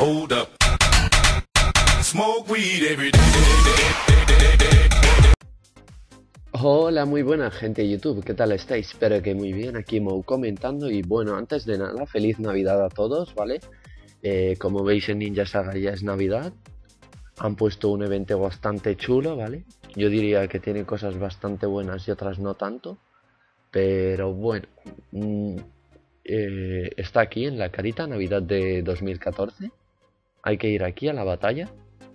Hold up. Smoke weed every day. Hola, muy buena gente de YouTube, ¿qué tal estáis? Espero que muy bien, aquí Mou comentando. Y bueno, antes de nada, feliz Navidad a todos, ¿vale? Como veis en Ninja Saga ya es Navidad. Han puesto un evento bastante chulo, ¿vale? Yo diría que tiene cosas bastante buenas y otras no tanto. Pero bueno, está aquí en la carita, Navidad de 2014. Hay que ir aquí a la batalla.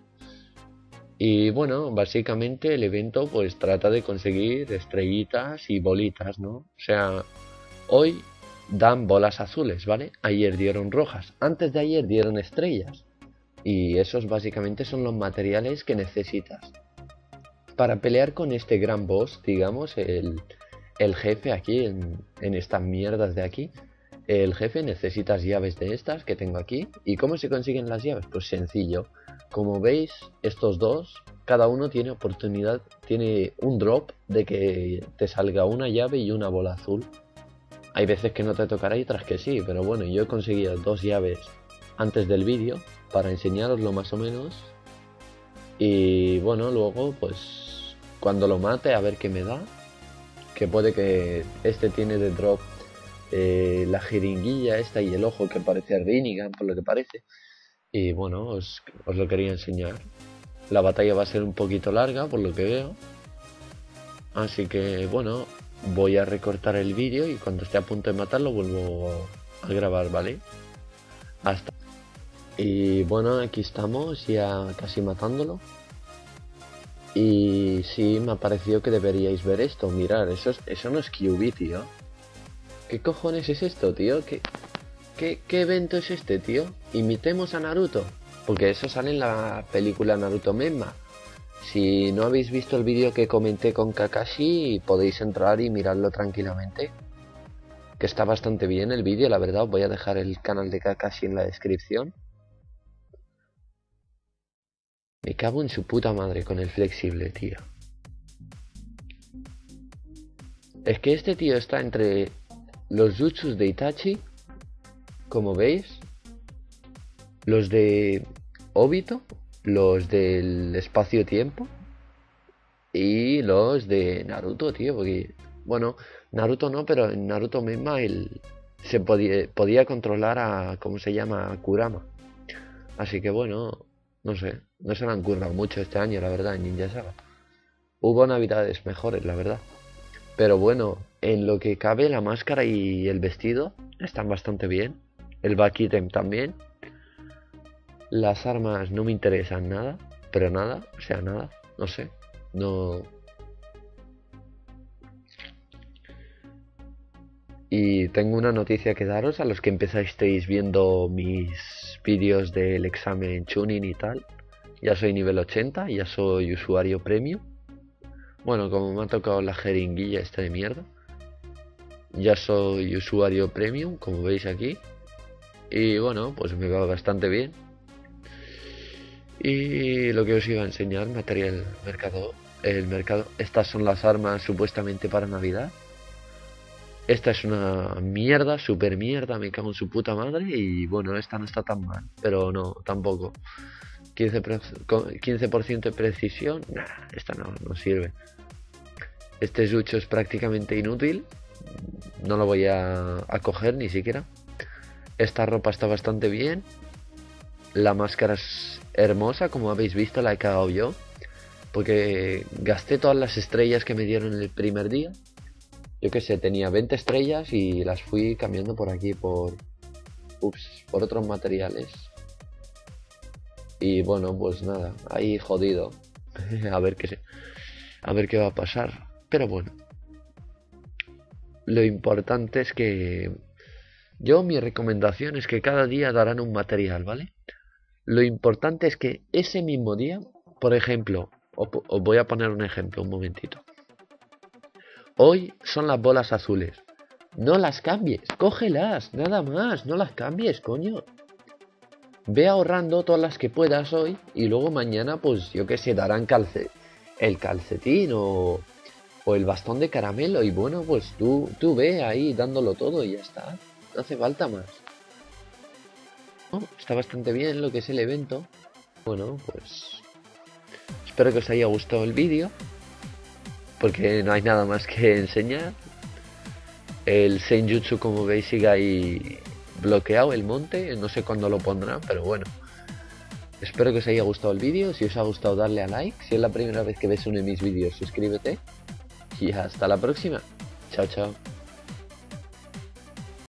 Y bueno, básicamente el evento pues trata de conseguir estrellitas y bolitas, ¿no? O sea, hoy dan bolas azules, ¿vale? Ayer dieron rojas, antes de ayer dieron estrellas. Y esos básicamente son los materiales que necesitas para pelear con este gran boss, digamos, el jefe aquí, en estas mierdas de aquí. El jefe, necesitas llaves de estas que tengo aquí. ¿Y cómo se consiguen las llaves? Pues sencillo. Como veis, estos dos, cada uno tiene oportunidad, tiene un drop de que te salga una llave y una bola azul. Hay veces que no te tocará y otras que sí, pero bueno, yo he conseguido dos llaves antes del vídeo para enseñaroslo más o menos. Y bueno, luego pues cuando lo mate a ver qué me da. Que puede que este tiene de drop la jeringuilla esta y el ojo que parece a Rinnegan, por lo que parece. Y bueno, os lo quería enseñar. La batalla va a ser un poquito larga, por lo que veo. Así que bueno, voy a recortar el vídeo y cuando esté a punto de matarlo vuelvo a grabar, ¿vale? Hasta. Y bueno, aquí estamos ya casi matándolo. Y sí, me ha parecido que deberíais ver esto. Mirad, eso no es QB, tío. ¿Qué cojones es esto, tío? ¿Qué evento es este, tío? Imitemos a Naruto. Porque eso sale en la película Naruto misma. Si no habéis visto el vídeo que comenté con Kakashi, podéis entrar y mirarlo tranquilamente. Que está bastante bien el vídeo, la verdad. Os voy a dejar el canal de Kakashi en la descripción. Me cago en su puta madre con el flexible, tío. Es que este tío está entre los jutsus de Itachi, como veis, los de Obito, los del espacio-tiempo y los de Naruto, tío, porque, bueno, Naruto no, pero en Naruto misma se podía controlar a, ¿cómo se llama? A Kurama. Así que bueno, no sé, no se lo han currado mucho este año, la verdad, en Ninja Saga. Hubo navidades mejores, la verdad. Pero bueno, en lo que cabe, la máscara y el vestido están bastante bien. El back item también. Las armas no me interesan nada, pero nada, o sea, nada, no sé, no. Y tengo una noticia que daros a los que empezasteis viendo mis vídeos del examen Chunin y tal. Ya soy nivel 80, ya soy usuario premium. Bueno, como me ha tocado la jeringuilla esta de mierda. Ya soy usuario premium, como veis aquí. Y bueno, pues me va bastante bien. Y lo que os iba a enseñar, material mercado. El mercado. Estas son las armas supuestamente para Navidad. Esta es una mierda, super mierda, me cago en su puta madre. Y bueno, esta no está tan mal, pero no, tampoco. 15% de precisión, nah, esta no sirve. Este Zucho es prácticamente inútil. No lo voy a coger ni siquiera. Esta ropa está bastante bien. La máscara es hermosa, como habéis visto, la he cagado yo. Porque gasté todas las estrellas que me dieron el primer día. Yo que sé, tenía 20 estrellas y las fui cambiando por aquí por otros materiales. Y bueno, pues nada, ahí jodido. a ver qué va a pasar. Pero bueno. Lo importante es que mi recomendación es que cada día darán un material, ¿vale? Lo importante es que ese mismo día, por ejemplo, os voy a poner un ejemplo, un momentito. Hoy son las bolas azules. No las cambies, cógelas, nada más, no las cambies, coño. Ve ahorrando todas las que puedas hoy y luego mañana, pues yo que sé, darán el calcetín o el bastón de caramelo y bueno, pues tú ve ahí dándolo todo y ya está. No hace falta más. Está bastante bien lo que es el evento. Bueno, pues espero que os haya gustado el vídeo, porque no hay nada más que enseñar. El Senjutsu, como veis, sigue ahí bloqueado el monte, no sé cuándo lo pondrán, pero bueno. Espero que os haya gustado el vídeo. Si os ha gustado, darle a like. Si es la primera vez que ves uno de mis vídeos, suscríbete. Y hasta la próxima. Chao, chao.